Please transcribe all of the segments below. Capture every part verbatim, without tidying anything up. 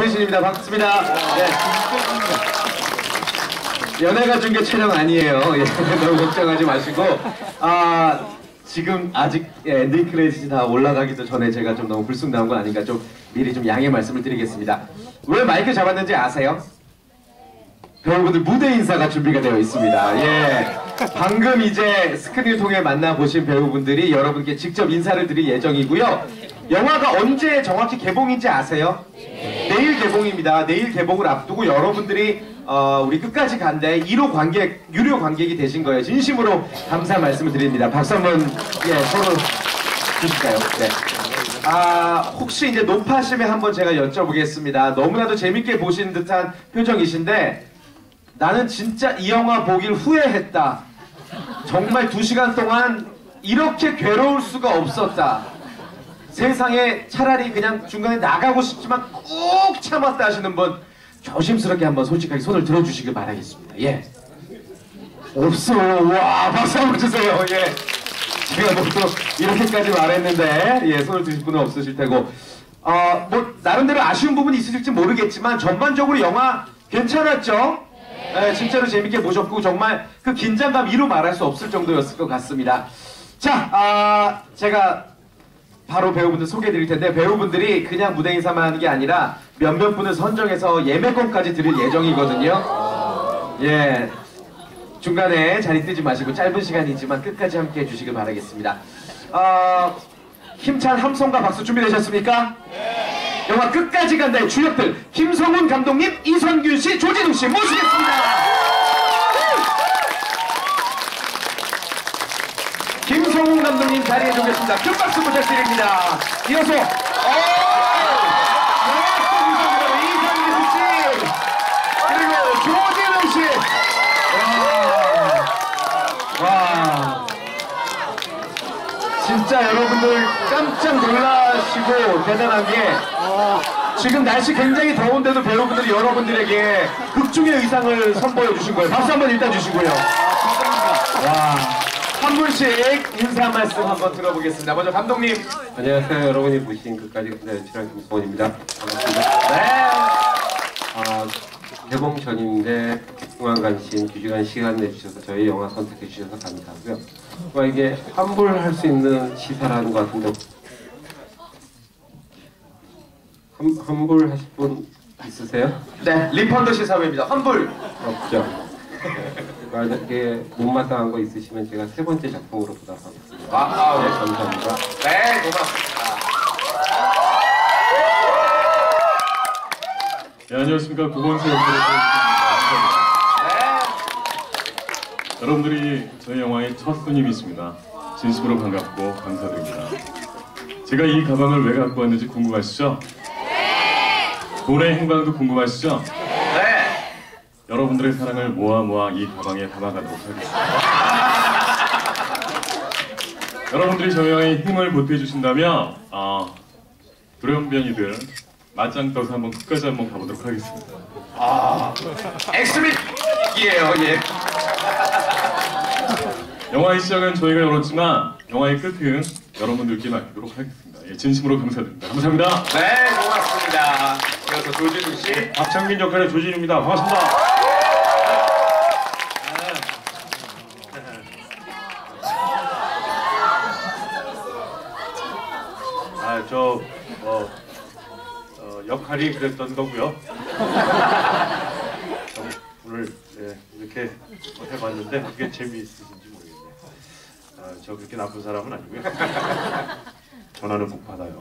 오디션입니다. 반갑습니다. 네. 연예가 중계 촬영 아니에요. 예, 너무 걱정하지 마시고. 아, 지금 아직 예, 엔딩 크레딧이 다 올라가기도 전에 제가 좀 너무 불쑥 나온 건 아닌가 좀 미리 좀 양해 말씀을 드리겠습니다. 왜 마이크 잡았는지 아세요? 배우분들 무대 인사가 준비가 되어 있습니다. 예. 방금 이제 스크린을 통해 만나보신 배우분들이 여러분께 직접 인사를 드릴 예정이고요. 영화가 언제 정확히 개봉인지 아세요? 네. 내일 개봉입니다. 내일 개봉을 앞두고 여러분들이 어, 우리 끝까지 간데 일 호 관객, 유료 관객이 되신 거예요. 진심으로 감사 말씀을 드립니다. 박수 한번 예, 서로 주실까요? 네. 아, 혹시 이제 높아심에 한번 제가 여쭤보겠습니다. 너무나도 재밌게 보신 듯한 표정이신데 나는 진짜 이 영화 보길 후회했다. 정말 두 시간 동안 이렇게 괴로울 수가 없었다. 세상에 차라리 그냥 중간에 나가고 싶지만 꼭 참았다 하시는 분 조심스럽게 한번 솔직하게 손을 들어주시길 바라겠습니다. 예. 없어. 와, 박수 한번 주세요. 예. 제가 뭐 또 이렇게까지 말했는데 예, 손을 드실 분은 없으실 테고 어, 뭐 나름대로 아쉬운 부분이 있으실지 모르겠지만 전반적으로 영화 괜찮았죠? 네, 진짜로 재밌게 보셨고 정말 그 긴장감 이루 말할 수 없을 정도였을 것 같습니다. 자, 아, 제가 바로 배우분들 소개해 드릴 텐데 배우분들이 그냥 무대 인사만 하는 게 아니라 몇몇 분을 선정해서 예매권까지 드릴 예정이거든요. 예, 중간에 자리 뜨지 마시고 짧은 시간이지만 끝까지 함께 해주시길 바라겠습니다. 어, 힘찬 함성과 박수 준비되셨습니까? 네. 영화 끝까지 간다의 주역들 김성훈 감독님, 이선균 씨, 조진웅 씨 모시겠습니다. 김성훈 감독님 자리해 주겠습니다. 큰 박수 부탁드립니다. 이어서 어, 이선균 씨 그리고 조진웅 씨. 와, 와. 진짜 여러분들 깜짝 놀라시고 대단한 게 지금 날씨 굉장히 더운데도 배우분들이 여러분들에게 극중의 의상을 선보여 주신 거예요. 박수 한번 일단 주시고요. 와, 한 분씩 인사 말씀 한번 들어보겠습니다. 먼저 감독님. 안녕하세요. 여러분이 보신 끝까지 간다의 출연 김성훈입니다. 반갑습니다. 네. 아, 개봉 전인데 중간 관심, 두 시간 시간 내주셔서 저희 영화 선택해 주셔서 감사하고요. 뭐 이게 환불할 수 있는 시사라는 것 같은데 환, 환불하실 분 있으세요? 네, 리펀드 시사회입니다. 환불 없죠. 만약에 못마땅한 거 있으시면 제가 세 번째 작품으로 보답하겠습니다. 아, 아, 네, 감사합니다. 네, 고맙습니다. 네, 안녕하십니까. 구본세 연출의 네. 여러분들이 저희 영화의 첫 손님이십니다. 진심으로 반갑고 감사드립니다. 제가 이 가방을 왜 갖고 왔는지 궁금하시죠? 네! 돈의 행방도 궁금하시죠? 네! 여러분들의 사랑을 모아 모아 이 가방에 담아가도록 하겠습니다. 여러분들이 저희 영화에 힘을 보태주신다면 어, 돌연변이들 맞짱 떠서 한번 끝까지 한번 가보도록 하겠습니다. 아, 엑스비트이에요, 예. 영화의 시작은 저희가 열었지만 영화의 끝은 여러분들께 맡기도록 하겠습니다. 예, 진심으로 감사드립니다. 감사합니다. 네, 고맙습니다. 이어서 조진웅 씨. 박창민 역할의 조진우입니다. 반갑습니다. 아, 저 어, 어, 역할이 그랬던 거고요. 오늘 네, 이렇게 해봤는데 어떻게 재미있으신지 모르겠네요. 아, 저 그렇게 나쁜 사람은 아니고요. 전화는 못 받아요.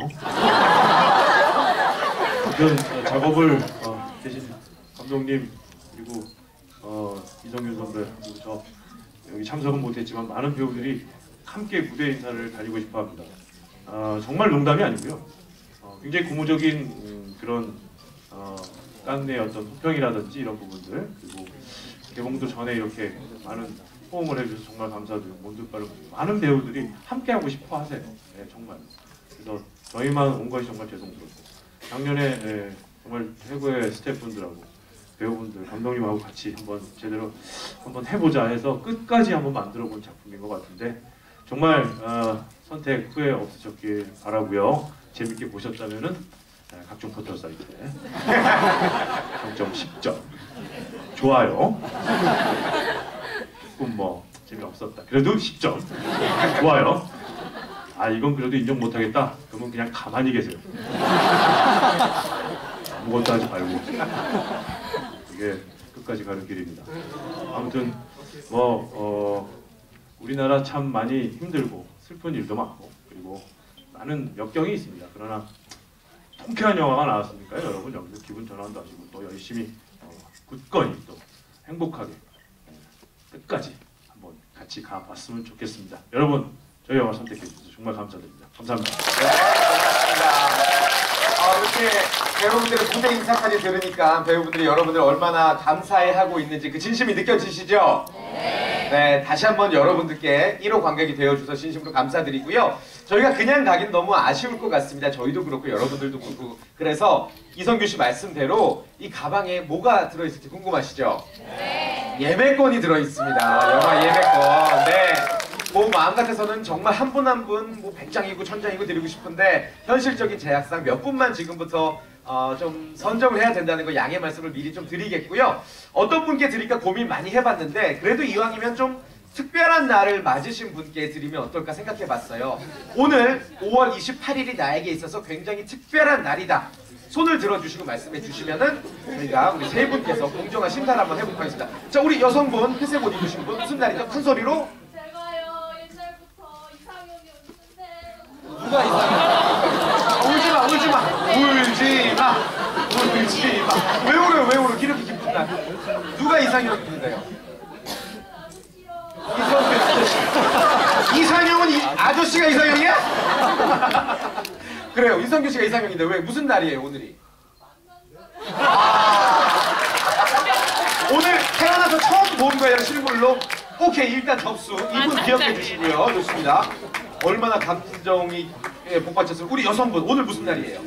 그 작업을 어, 대신 감독님 그리고 어, 이성균 선배 그리고 저 여기 참석은 못했지만 많은 배우들이 함께 무대 인사를 가지고 싶어합니다. 어, 정말 농담이 아니고요. 어, 굉장히 고무적인 음, 그런 어, 깡내의 어떤 호평이라든지 이런 부분들 그리고 개봉도 전에 이렇게 많은 호응을 해주셔서 정말 감사드리고 몸둘바를 많은 배우들이 함께 하고 싶어 하세요. 네, 정말. 그래서 저희만 온 것이 정말 죄송스럽고 작년에 네, 정말 최고의 스태프분들하고 배우분들, 감독님하고 같이 한번 제대로 한번 해보자 해서 끝까지 한번 만들어본 작품인 것 같은데 정말 어, 선택 후회 없으셨길 바라고요. 재밌게 보셨다면은 각종 포털 사이트에 평점 십 점. 좋아요. 조금 뭐 재미없었다. 그래도 십 점. 좋아요. 아 이건 그래도 인정 못하겠다. 그러면 그냥 가만히 계세요. 아무것도 하지 말고. 그게 끝까지 가는 길입니다. 아무튼 뭐 어, 우리나라 참 많이 힘들고 슬픈 일도 많고 그리고 많은 역경이 있습니다. 그러나 통쾌한 영화가 나왔으니까요. 여러분 여기서 기분 전환도 하시고 또 열심히 어, 굳건히 또 행복하게 끝까지 한번 같이 가봤으면 좋겠습니다. 여러분 저희 영화 선택해 주셔서 정말 감사드립니다. 감사합니다. 네, 감사합니다. 아, 이렇게 배우분들의 무대 인사까지 들으니까 배우분들이 여러분들 얼마나 감사해하고 있는지 그 진심이 느껴지시죠? 네. 네, 다시 한번 여러분들께 일 호 관객이 되어주셔서 진심으로 감사드리고요. 저희가 그냥 가긴 너무 아쉬울 것 같습니다. 저희도 그렇고 여러분들도 그렇고. 그래서 이성규 씨 말씀대로 이 가방에 뭐가 들어있을지 궁금하시죠? 네. 예매권이 들어있습니다. 영화 예매권. 네. 뭐 마음 같아서는 정말 한 분 한 분 뭐 백 장이고 천 장이고 드리고 싶은데 현실적인 제약상 몇 분만 지금부터 어 좀 선정을 해야 된다는 거 양해 말씀을 미리 좀 드리겠고요. 어떤 분께 드릴까 고민 많이 해봤는데 그래도 이왕이면 좀 특별한 날을 맞으신 분께 드리면 어떨까 생각해봤어요. 오늘 오월 이십팔일이 나에게 있어서 굉장히 특별한 날이다. 손을 들어주시고 말씀해 주시면은 저희가 우리 세 분께서 공정한 심사를 한번 해보도록 하겠습니다. 자, 우리 여성분 회색 옷 입으신 분 무슨 날이죠? 큰 소리로. 누가 이상해? 울지마 울지마 울지마 울지마 왜 울어요 왜 울어 이렇게 기쁜 날 누가 이상형인데요? 이성규 아저씨 이상형은 이, 아저씨가 이상형이야? 그래요 이성규 씨가 이상형인데 왜 무슨 날이에요 오늘이? 아, 오늘 태어나서 처음 본 거예요 실물로? 오케이 일단 접수 이분 기억해 주시고요 좋습니다. 얼마나 감정이 예, 복받쳤어요. 우리 여성분 오늘 무슨 날이에요?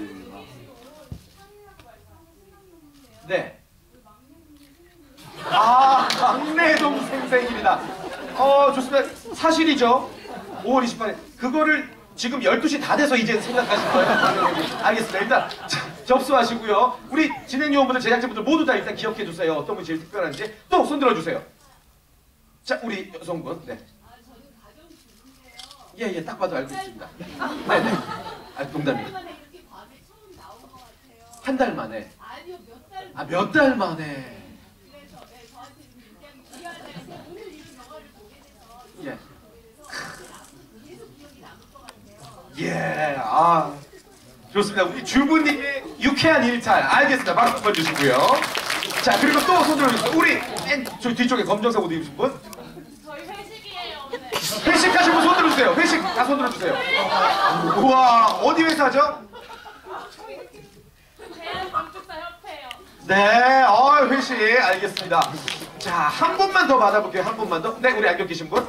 네. 아 막내 동생 생일이다. 어 좋습니다. 사실이죠. 오월 이십팔일 그거를 지금 열두 시 다 돼서 이제 생각하실 거예요? 알겠습니다. 일단 자, 접수하시고요. 우리 진행요원분들 제작진분들 모두 다 일단 기억해 주세요. 어떤 분이 제일 특별한지 또 손 들어주세요. 자 우리 여성분 네. 예예 예, 딱 봐도 알고 있습니다. 네네. 아 농담이에요. 한 달 만에. 아니요 몇 달. 아 몇 달 만에. 그래서 네, 저한테 지금 굉장히 귀하네요. 오늘 이 영화를 보게 돼서 예. 계속 기억이 남을 것 같아요. 예. 아 좋습니다. 우리 주부님의 유쾌한 일탈 알겠습니다. 박수 한번 주시고요. 자 그리고 또 손 들어주세요. 우리 맨 저 뒤쪽에 검정색 옷 입으신 분. 저희 회식이에요 오늘. 회식하신 분 손 들어주세요. 회식 다 손 들어주세요. 우와 어디 회사죠? 대한건축사 협회요. 네, 어, 회식 알겠습니다. 자, 한 분만 더 받아볼게요. 한 분만 더. 네, 우리 안경 끼신 분.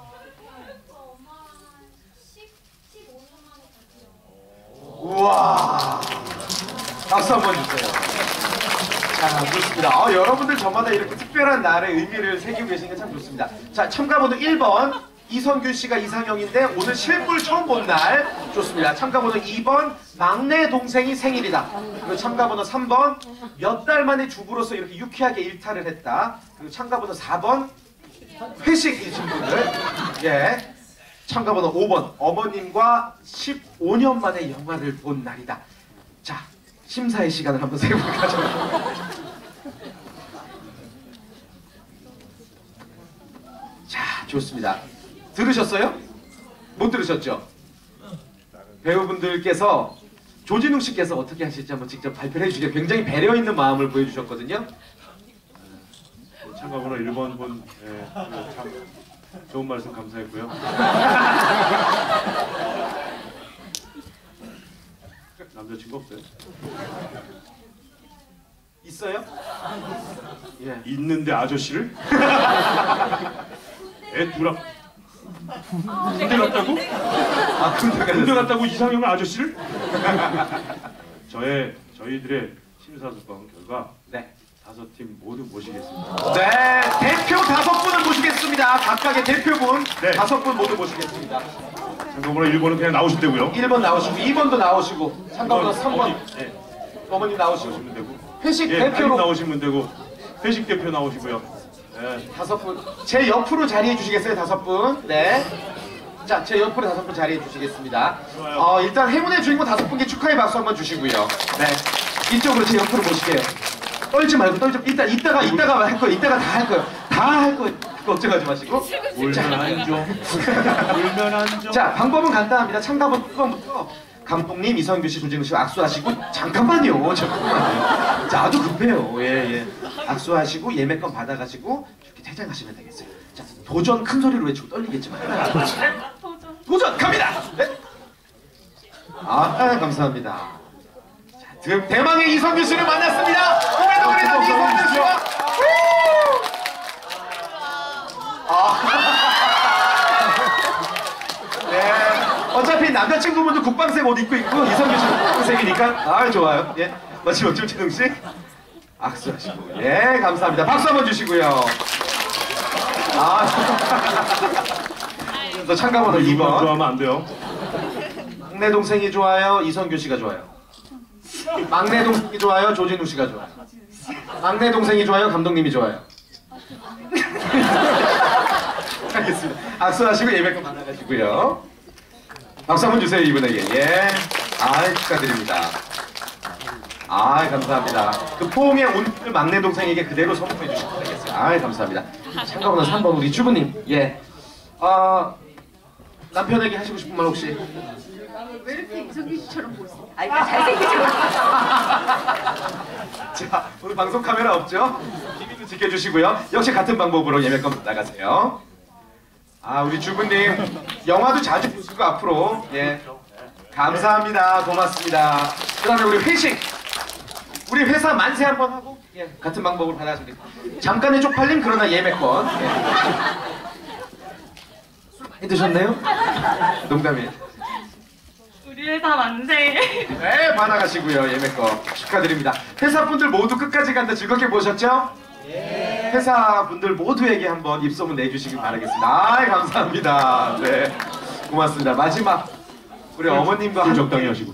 우와, 박수 한번 주세요. 자, 좋습니다. 어, 여러분들 저마다 이렇게 특별한 날의 의미를 새기고 계신 게 참 좋습니다. 자, 참가번호 일 번 이성균 씨가 이상형인데 오늘 실물 처음 본 날. 좋습니다. 참가번호 이 번 막내 동생이 생일이다. 그리고 참가번호 삼 번 몇 달 만에 주부로서 이렇게 유쾌하게 일탈을 했다. 그리고 참가번호 사 번 회식이신 분들. 예. 참가번호 오 번 어머님과 십오 년 만에 영화를 본 날이다. 자, 심사의 시간을 한번 세 분 가져볼게요. 자, 좋습니다. 들으셨어요? 못 들으셨죠? 배우분들께서 조진웅 씨께서 어떻게 하실지 한번 직접 발표를 해주시죠. 굉장히 배려 있는 마음을 보여주셨거든요. 참가번호 일 번 분 예, 참 좋은 말씀 감사했고요. 남자친구 없어요? 있어요? 예. 있는데 아저씨를? 애 둘아 군대 갔다고? 아, 군대 군대 가셨어요? 갔다고 이상형 아저씨를? 저의 저희들의 심사숙고한 결과 네. 다섯 팀 모두 모시겠습니다. 네, 대표 다섯 분을 모시겠습니다. 각각의 대표분 네. 다섯 분 모두 모시겠습니다. 참가번호 일 번은 그냥 나오시면 되고요. 일 번 나오시고 이 번도 나오시고 참가번호 삼 번 네, 어머니 나오시고 나오시면 되고 회식 예, 회식 대표로 나오시면 되고 회식 대표 나오시고요. 예. 다섯 분, 제 옆으로 자리해 주시겠어요? 다섯 분. 네. 자, 제 옆으로 다섯 분 자리해 주시겠습니다. 좋아요. 어, 일단 행운의 주인공 다섯 분께 축하의 박수 한번 주시고요. 네. 이쪽으로 제 옆으로 모실게요. 떨지 말고 떨지 말고. 이따, 이따가, 이따가 할 거예요. 이따가 다 할 거예요. 다 할 거예요. 걱정하지 마시고. 울면 안 줘. 울면 안 줘. 자, 방법은 간단합니다. 참가번 일 번부터 감독님, 이성규 씨, 조진우 씨 악수하시고 잠깐만요. 잠깐만요. 자, 아주 급해요. 예, 예. 악수하시고 예매권 받아가시고 이렇게 퇴장하시면 되겠어요. 자, 도전 큰 소리로 외치고 떨리겠지만. 도전. 도전 갑니다. 네. 아, 아, 감사합니다. 자, 대- 대망의 이성규 씨를 만났습니다. 오늘도 우리는 이성규 씨와 아. 네. 어차피 남자친구분도 국방색 옷 입고 있고 이성규 씨는 국방색이니까 아 좋아요. 예. 마지막 조진웅 씨 악수하시고 예 감사합니다. 박수 한번 주시고요. 아. 또 참가번호 이 이번 번. 좋아하면 안 돼요. 막내 동생이 좋아요. 이성규 씨가 좋아요. 막내 동생이 좋아요. 조진우 씨가 좋아요. 막내 동생이 좋아요. 감독님이 좋아요. 알겠습니다. 악수하시고 예배권 받아가시고요. 박수 한번 주세요 이분에게. 예. 아 축하드립니다. 아 감사합니다. 그 포옹의 온을 막내 동생에게 그대로 선물해 주시면 되겠어요. 아 감사합니다. 참가번호 삼 번 우리 주부님. 예. 아 남편에게 하시고 싶은 말 혹시? 왜 이렇게 이성규 씨처럼 보이세요? 아니, 잘생기죠? 자, 오늘 방송 카메라 없죠? 비밀도 지켜주시고요. 역시 같은 방법으로 예매권 나가세요. 아, 우리 주부님 영화도 자주 보시고 앞으로 예 감사합니다. 고맙습니다. 그다음에 우리 회식 우리 회사 만세 한번 하고 예 같은 방법으로 받아주세요. 잠깐의 쪽팔림 그러나 예매권. 예. 술 많이 드셨네요? 농담이에요. 우리 회사 만세. 네, 받아가시고요. 예매권 축하드립니다. 회사분들 모두 끝까지 간다 즐겁게 보셨죠? 예. 회사분들 모두에게 한번 입소문 내주시기 바라겠습니다. 아, 감사합니다. 네, 고맙습니다. 마지막 우리 어머님과 술 함께 적당히 하시고.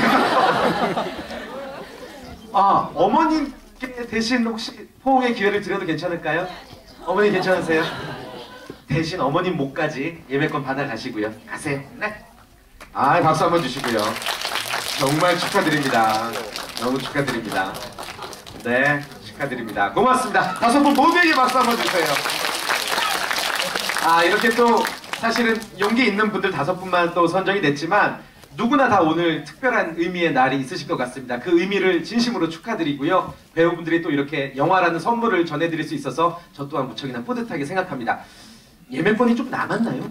아, 어머님께 대신 혹시 포옹의 기회를 드려도 괜찮을까요? 어머니 괜찮으세요? 대신 어머님 목까지 예매권 받아가시고요. 가세요. 네. 아, 박수 한번 주시고요. 정말 축하드립니다. 너무 축하드립니다. 네, 축하드립니다. 고맙습니다. 다섯 분 모두에게 박수 한번 주세요. 아, 이렇게 또 사실은 용기 있는 분들 다섯 분만 또 선정이 됐지만 누구나 다 오늘 특별한 의미의 날이 있으실 것 같습니다. 그 의미를 진심으로 축하드리고요. 배우분들이 또 이렇게 영화라는 선물을 전해드릴 수 있어서 저 또한 무척이나 뿌듯하게 생각합니다. 예매권이 좀 남았나요?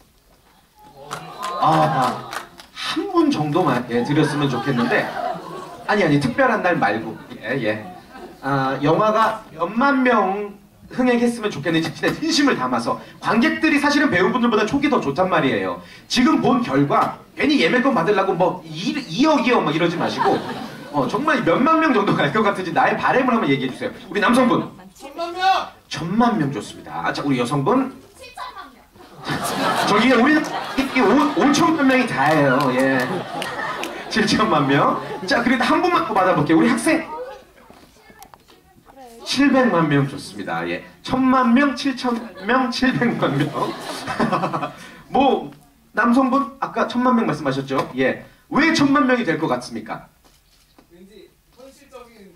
아, 한 분 정도만 예, 드렸으면 좋겠는데 아니 아니 특별한 날 말고 예 예. 아, 영화가 몇만 명 흥행했으면 좋겠는지 진짜 진심을 담아서 관객들이 사실은 배우분들보다 촉이 더 좋단 말이에요. 지금 본 결과 괜히 예매권 받으려고 뭐 이억이요 막 이러지 마시고 어, 정말 몇만 명 정도 갈 것 같은지 나의 바람을 한번 얘기해 주세요. 우리 남성분 천만 명! 천만 명 좋습니다. 자 우리 여성분 칠천만 명. 저기 우리 오천만 명이 다예요. 예. 칠천만 명. 자 그래도 한 분만 더 받아볼게요. 우리 학생 칠백만 명 좋습니다. 예. 천만 명, 칠천만 명, 칠백만 명. 뭐 남성분 아까 천만 명 말씀하셨죠? 예. 왜 천만 명이 될 것 같습니까? 왠지 현실적인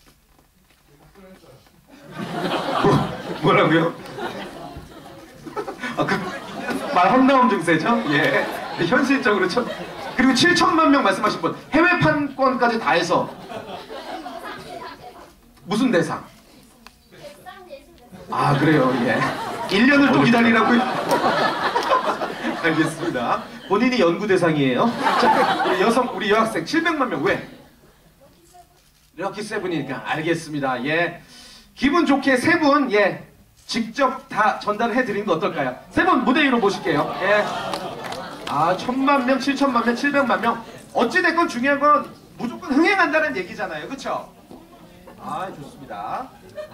뭐, 뭐라고요? 아, 그, 말 험나옴 증세죠? 예. 현실적으로 천, 그리고 칠천만 명 말씀하신 분 해외 판권까지 다 해서 무슨 대상? 아 그래요 예. 일 년을 또 기다리라고요? 알겠습니다. 본인이 연구 대상이에요. 자 우리 여성 우리 여학생 칠백만 명 왜? 럭키 세븐이니까 알겠습니다. 예. 기분 좋게 세 분 예. 직접 다 전달해 드리는 거 어떨까요? 세 분 무대 위로 모실게요. 예. 아 천만 명, 칠천만 명, 칠백만 명 어찌 됐건 중요한 건 무조건 흥행한다는 얘기잖아요. 그렇죠? 아 좋습니다.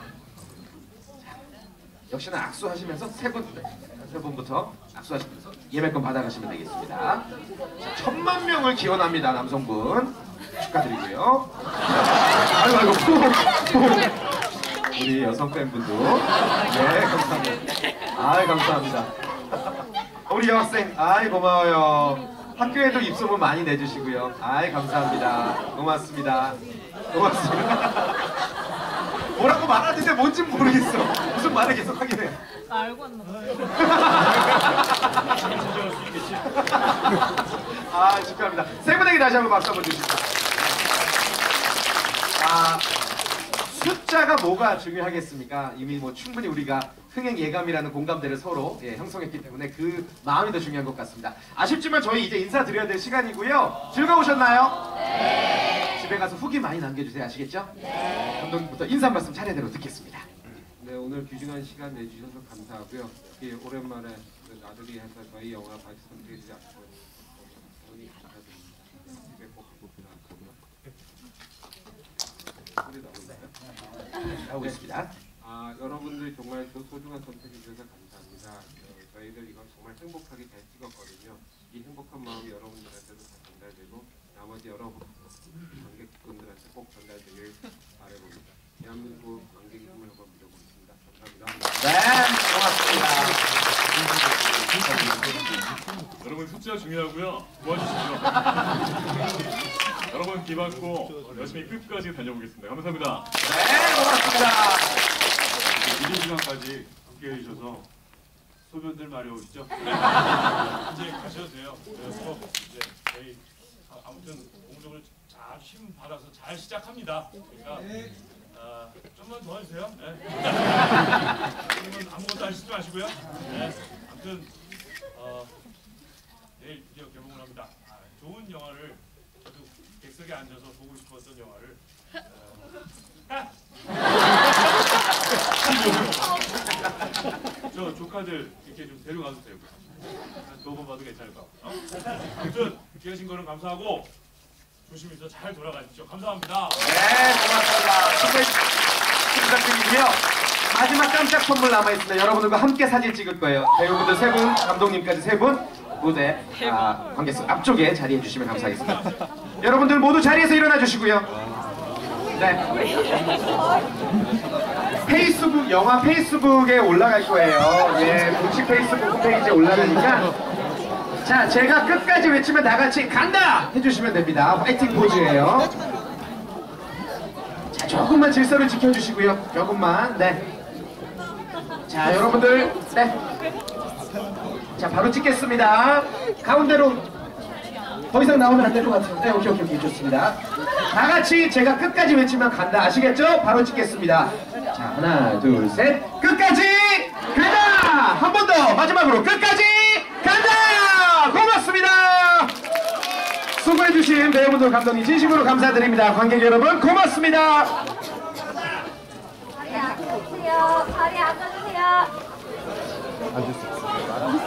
역시나 악수하시면서 세 분, 세 분부터 악수하시면서 예매권 받아가시면 되겠습니다. 자, 천만 명을 기원합니다, 남성분. 축하드리고요. 아이고 아이고 푸, 푸. 우리 여성 팬분도 네 감사합니다. 아이 감사합니다. 우리 여학생 아이 고마워요. 학교에도 입소문 많이 내주시고요. 아이 감사합니다. 고맙습니다. 고맙습니다. 뭐라고 말하는데 뭔지 모르겠어. 무슨 말을 계속 하긴 해. 알고 왔나 봐. 아 축하합니다. 세 분에게 다시 한번 박수 한번 주시죠. 아 숫자가 뭐가 중요하겠습니까? 이미 뭐 충분히 우리가 흥행 예감이라는 공감대를 서로 예, 형성했기 때문에 그 마음이 더 중요한 것 같습니다. 아쉽지만 저희 이제 인사드려야 될 시간이고요. 즐거우셨나요? 네. 집에 가서 후기 많이 남겨주세요. 아시겠죠? 네. 감독님부터 인사 한 말씀 차례대로 듣겠습니다. 네, 오늘 귀중한 시간 내주셔서 감사하고요. 특히 오랜만에 그 나들이 해서 저희 영화 같이 선택해주지 않고 너무 감사드립니다. 집에 꼭 보시라고요. 소리 나오나요? 하고 있습니다. 아, 여러분들이 정말 또 소중한 선택해 주셔서 감사합니다. 어, 저희들 이거 정말 행복하게 잘 찍었거든요. 이 행복한 마음이 여러분들한테도 다 전달되고 나머지 여러 관객분들한테 꼭 전달되길 바라봅니다. 대한민국 관객의 힘을 한번 믿어보겠습니다. 감사합니다. 네, 고맙습니다. 여러분 숫자 중요하고요. 도와주십시오. 여러분 기받고 열심히 끝까지 달려보겠습니다. 감사합니다. 네, 고맙습니다. 이른 시간까지 함께 해주셔서 소변들 마려우시죠? 이제 가셔도 돼요. 그래서 이제 저희 아- 아무튼 공정을 잘 힘 받아서 잘 시작합니다. 그러니까 아, 좀만 도와주세요. 네. 아무것도 하시지 마시고요. 네. 아무튼 어, 내일 드디어 개봉을 합니다. 아, 좋은 영화를 저도 객석에 앉아서 보고 싶었던 영화를 어, 저 조카들 이렇게 좀 데려가도 되고 두 번 봐도 괜찮을 것 같아요. 어? 아무튼 기하신 거는 감사하고 조심히 서 잘 돌아가십시오. 감사합니다. 네, 고맙습니다. 선물 부탁드리고요. 마지막 깜짝 선물 남아있습니다. 여러분들과 함께 사진 찍을 거예요. 배우분들 세 분, 감독님까지 세 분 무대 아, 관객석 앞쪽에 자리해 주시면 감사하겠습니다. 여러분들 모두 자리에서 일어나 주시고요. 네. 페이스북, 영화 페이스북에 올라갈 거예요. 예, 공식 페이스북 홈페이지에 올라가니까 자, 제가 끝까지 외치면 다 같이 간다! 해주시면 됩니다. 파이팅 포즈예요. 자, 조금만 질서를 지켜주시고요. 조금만. 네. 자, 여러분들. 네. 자, 바로 찍겠습니다. 가운데로. 더 이상 나오면 안 될 것 같아요. 네, 오케이, 오케이, 오케이. 좋습니다. 다 같이 제가 끝까지 외치면 간다. 아시겠죠? 바로 찍겠습니다. 자, 하나, 둘, 셋. 끝까지 간다! 한 번 더. 마지막으로 끝까지 간다! 고맙습니다. 수고해주신 배우분들 감독님 진심으로 감사드립니다. 관객 여러분 고맙습니다. 자리 앉아주세요. 자리 앉아주세요. 앉을 수 있습니다.